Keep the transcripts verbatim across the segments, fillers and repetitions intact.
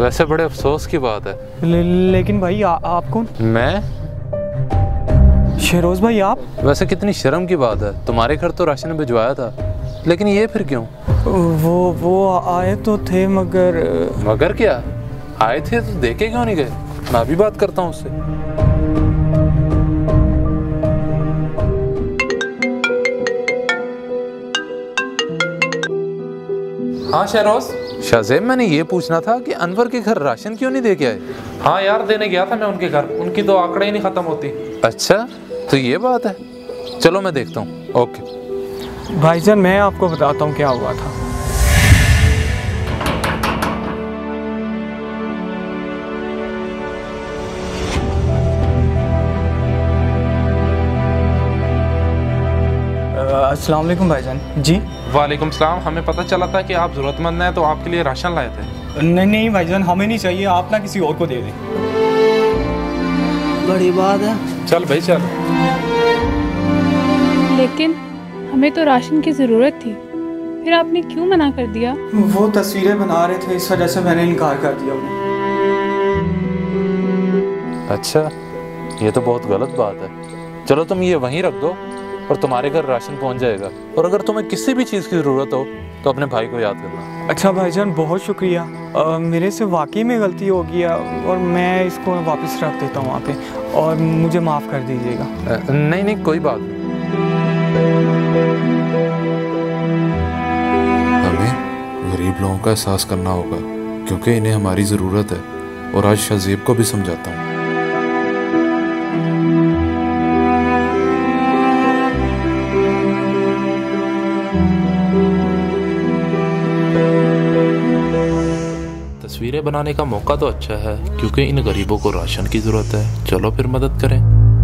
वैसे बड़े अफसोस की बात है। ले, लेकिन भाई आ, आप कौन? मैं शहरोज भाई आप? वैसे कितनी शर्म की बात है, तुम्हारे घर तो राशन भिजवाया था, लेकिन ये फिर क्यों? वो वो आए तो थे मगर मगर क्या? आए थे तो देखे क्यों नहीं गए? मैं भी बात करता हूँ उससे। हाँ शहरोज। शाहजेब, मैंने ये पूछना था कि अनवर के घर राशन क्यों नहीं दे के आए? हाँ यार, देने गया था मैं उनके घर, उनकी तो आंकड़े ही नहीं खत्म होती। अच्छा, तो ये बात है। चलो मैं देखता हूँ। ओके भाईजान, मैं आपको बताता हूँ क्या हुआ था। अस्सलाम वालेकुम भाईजान। जी वालेकुम सलाम। हमें पता चला था कि आप ज़रूरतमंद हैं, तो आपके लिए राशन लाए थे। नहीं नहीं भाईजान, हमें नहीं चाहिए, आप ना किसी और को दे दें। बड़ी बात है। चल भाई चल। लेकिन हमें तो राशन की ज़रूरत थी, फिर आपने क्यों मना कर दिया? वो तस्वीरें बना रहे थे, इस वजह से मैंने इनकार कर दिया उन्हें। अच्छा, ये तो बहुत गलत बात है। चलो तुम ये वहीं रख दो और तुम्हारे घर राशन पहुंच जाएगा। और अगर तुम्हें किसी भी चीज़ की ज़रूरत हो तो अपने भाई को याद करना। अच्छा भाईजान, बहुत शुक्रिया। आ, मेरे से वाकई में गलती हो गई है और मैं इसको वापस रख देता हूँ वहाँ पे, और मुझे माफ़ कर दीजिएगा। नहीं नहीं, कोई बात नहीं। हमें गरीब लोगों का एहसास करना होगा, क्योंकि इन्हें हमारी ज़रूरत है। और आज शाहजेब को भी समझाता हूँ। तस्वीरें बनाने का मौका तो अच्छा है, क्योंकि इन गरीबों को राशन की ज़रूरत है। चलो फिर मदद करें।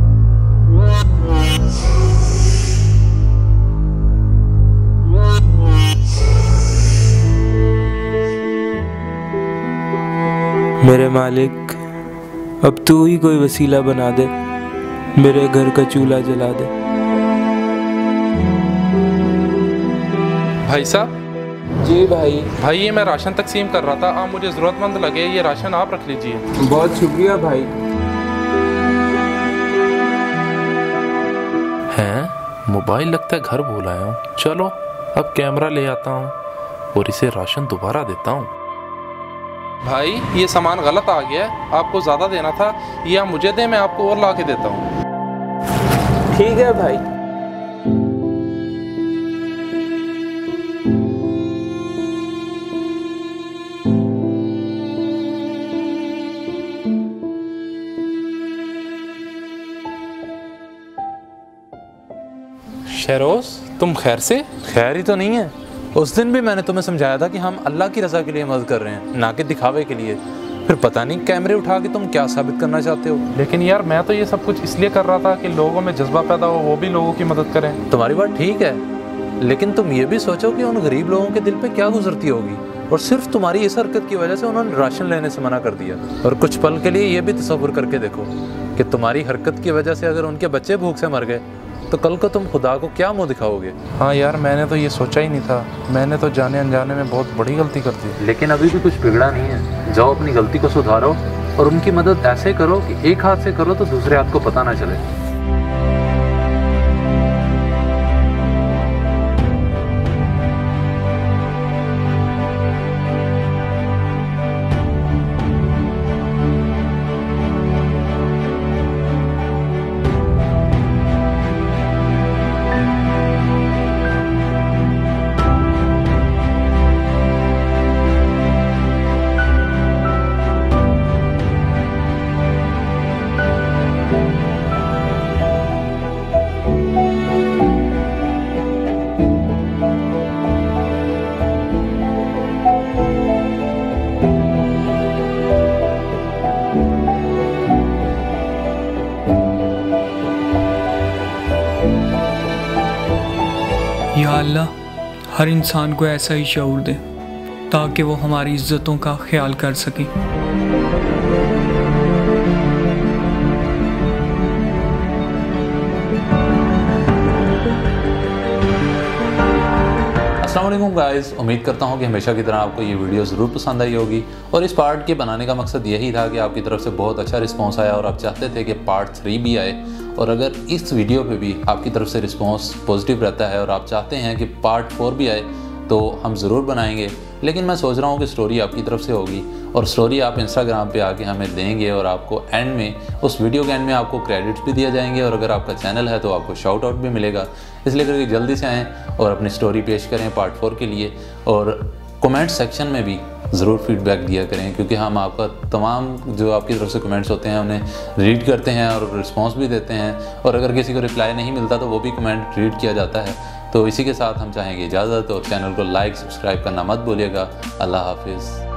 मेरे मालिक, अब तू ही कोई वसीला बना दे, मेरे घर का चूल्हा जला दे। भाई साहब। जी भाई। भाई ये मैं राशन तकसीम कर रहा था, आप मुझे ज़रूरतमंद लगे, ये राशन आप रख लीजिए। बहुत शुक्रिया भाई। हैं, मोबाइल लगता है घर भूल आया हूँ। चलो अब कैमरा ले आता हूँ और इसे राशन दोबारा देता हूँ। भाई ये सामान गलत आ गया है, आपको ज़्यादा देना था, ये आप मुझे दें, मैं आपको और ला के देता हूँ। ठीक है भाई। शहरोज, तुम खैर से? खैर ही तो नहीं है। उस दिन भी मैंने तुम्हें समझाया था कि हम अल्लाह की रज़ा के लिए मदद कर रहे हैं, ना कि दिखावे के लिए। फिर पता नहीं कैमरे उठा के तुम क्या साबित करना चाहते हो। लेकिन यार मैं तो ये सब कुछ इसलिए कर रहा था कि लोगों में जज्बा पैदा हो, वो भी लोगों की मदद करें। तुम्हारी बात ठीक है, लेकिन तुम ये भी सोचो कि उन गरीब लोगों के दिल पे क्या गुजरती होगी, और सिर्फ तुम्हारी इस हरकत की वजह से उन्होंने राशन लेने से मना कर दिया। और कुछ पल के लिए ये भी तसव्वुर करके देखो कि तुम्हारी हरकत की वजह से अगर उनके बच्चे भूख से मर गए तो कल को तुम खुदा को क्या मुंह दिखाओगे। हाँ यार, मैंने तो ये सोचा ही नहीं था, मैंने तो जाने अनजाने में बहुत बड़ी गलती कर दी। लेकिन अभी भी कुछ बिगड़ा नहीं है। जाओ अपनी गलती को सुधारो और उनकी मदद ऐसे करो कि एक हाथ से करो तो दूसरे हाथ को पता ना चले। या अल्लाह, हर इंसान को ऐसा ही शऊर दे ताकि वो हमारी इज्जतों का ख्याल कर सके। अस्सलाम वालेकुम गाइस, उम्मीद करता हूँ कि हमेशा की तरह आपको ये वीडियो ज़रूर पसंद आई होगी। और इस पार्ट के बनाने का मकसद यही था कि आपकी तरफ से बहुत अच्छा रिस्पांस आया और आप चाहते थे कि पार्ट थ्री भी आए। और अगर इस वीडियो पे भी आपकी तरफ से रिस्पांस पॉजिटिव रहता है और आप चाहते हैं कि पार्ट फोर भी आए तो हम ज़रूर बनाएंगे। लेकिन मैं सोच रहा हूँ कि स्टोरी आपकी तरफ से होगी और स्टोरी आप इंस्टाग्राम पे आके हमें देंगे और आपको एंड में, उस वीडियो के एंड में आपको क्रेडिट्स भी दिए जाएंगे और अगर आपका चैनल है तो आपको शाउट आउट भी मिलेगा। इसलिए करके जल्दी से आएँ और अपनी स्टोरी पेश करें पार्ट फोर के लिए। और कमेंट सेक्शन में भी ज़रूर फीडबैक दिया करें, क्योंकि हम आपका तमाम जो आपकी तरफ से कमेंट्स होते हैं उन्हें रीड करते हैं और रिस्पॉन्स भी देते हैं। और अगर किसी को रिप्लाई नहीं मिलता तो वो भी कमेंट रीड किया जाता है। तो इसी के साथ हम चाहेंगे इजाज़त और चैनल को लाइक सब्सक्राइब करना मत भूलिएगा। अल्लाह हाफिज़।